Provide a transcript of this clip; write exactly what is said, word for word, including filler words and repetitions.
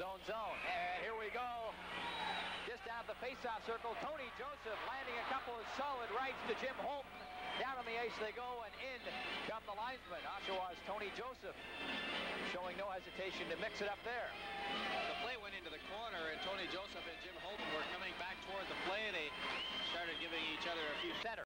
own zone. And here we go. Just out of the face-off circle, Tony Joseph landing a couple of solid rights to Jim Hulton. Down on the ice they go, and in come the linesman. Oshawa's Tony Joseph showing no hesitation to mix it up there. The play went into the corner.